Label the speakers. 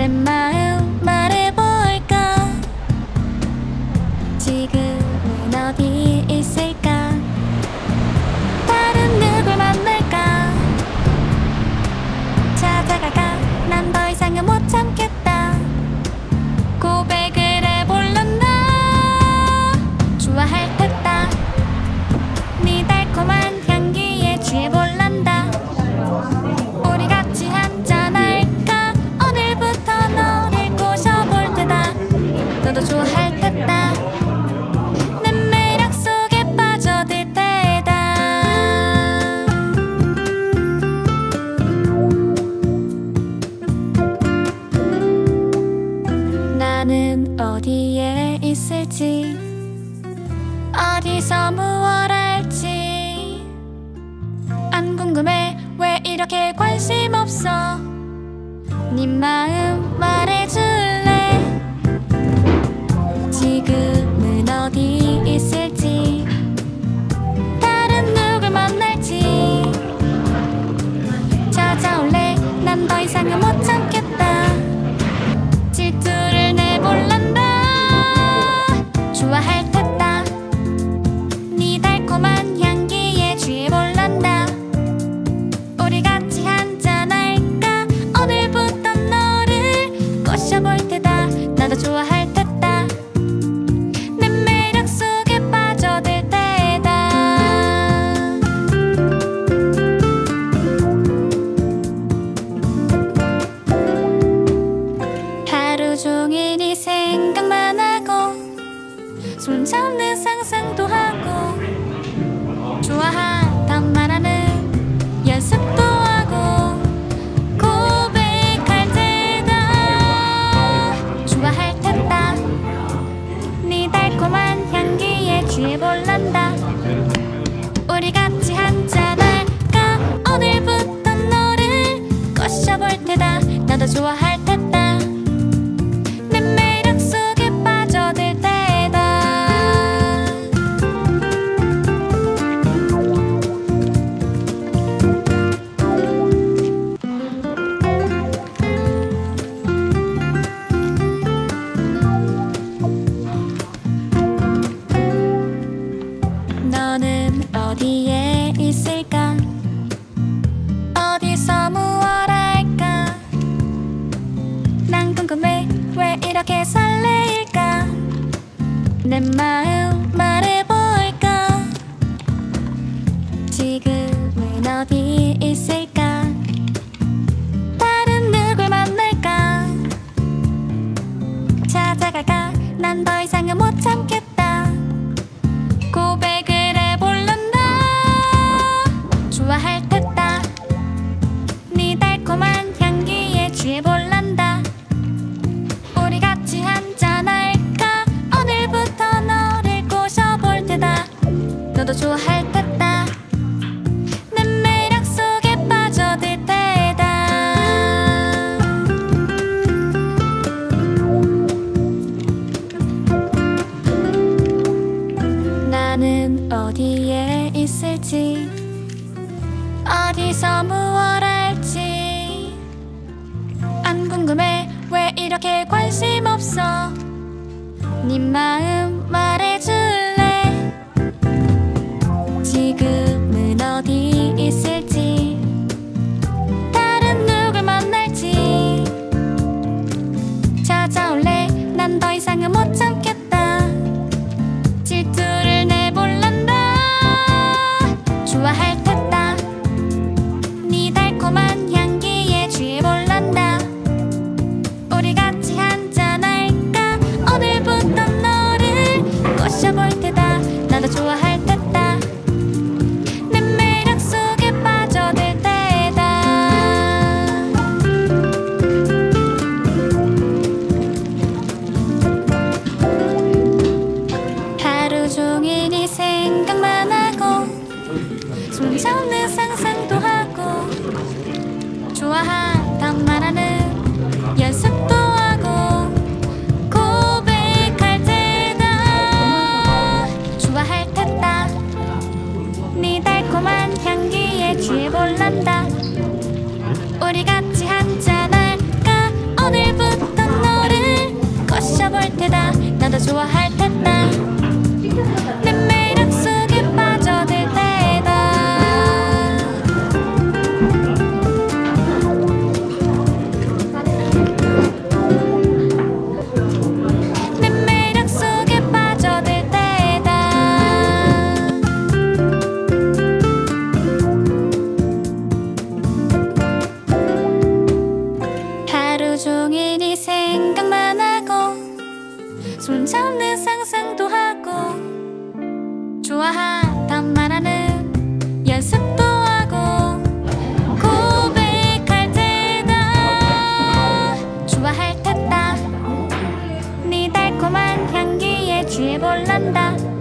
Speaker 1: 내 마음 말해볼까? 지금은 어디 있을까? 다른 누굴 만날까? 찾아갈까? 난 더 이상은 못 참겠다. 고백을 해볼란다. 좋아할 듯다. 네 달콤한 향기에 취해볼란다. 우리 같이 한잔할까? 오늘부터 너를 꼬셔볼 테다. 너도 좋아할 듯다. 내 매력 속에 빠져들 테다. 나는 어디에 있을지, 어디서 무얼 할지 안 궁금해. 왜 이렇게 관심 없어? 네 마음 말해줄래? 지금은 어디 있을지, 다른 누굴 만날지 찾아올래? 난 더 이상은 못 참겠다. 질투를 내볼란다. 좋아할 듯다. 네 달콤한 향기에 취해볼란다. 우리 같이 한잔할까? 오늘부터 너를 꼬셔볼 테다. 나도 좋아할 듯다. 내 매력 속에 빠져들 테다. 하루 종일 네 생각만 하고 손 잡는 상상도 하고 좋아한단 말하는 연습도 하고 고백할 테다. 좋아할 테다. 네 달콤한 향기에 취해볼란다. 우리 같이 한잔할까? 오늘부터 너를 꼬셔볼 테다. 나도 좋아할 테다. 내 매력 속에 빠져들 테다. 너는 어디에 있을까? 어디서 무얼 할까? 난 궁금해. 왜 이렇게 설레일까? 내 마음 말해볼까? 지금은 어디 있을까? 다른 누굴 만날까? 찾아갈까? 난 더 이상은 못 참겠다. 고백을 해볼란다. 좋아할 듯다. 네 달콤한 향기에 취해볼란다. 우리 같이 한잔할까? 오늘부터 너를 꼬셔볼 테다. 너도 좋아할 듯다. 내 매력 속에 빠져들 테다. 나는 어디에 있을지, 어디서 무얼 할지 안 궁금해. 왜 이렇게 관심 없어? 네 마음 말해줄래? 지금은 어디 있을지, 다른 누굴 만날지 찾아올래? 난 더 이상은 못 참겠다. 질투를 내볼란다. 좋아할 듯다. 네 달콤한 향기에 취해볼란다. 우리 같이 한잔할까? 오늘부터 너를 꼬셔볼 테다. 나도 좋아할 듯다. 내 매력 속에 빠져들 테다. 손잡는 상상도 하고 좋아하단 말하는 연습도 하고 고백할 테다 좋아할 테다 네 달콤한 향기에 취해볼란다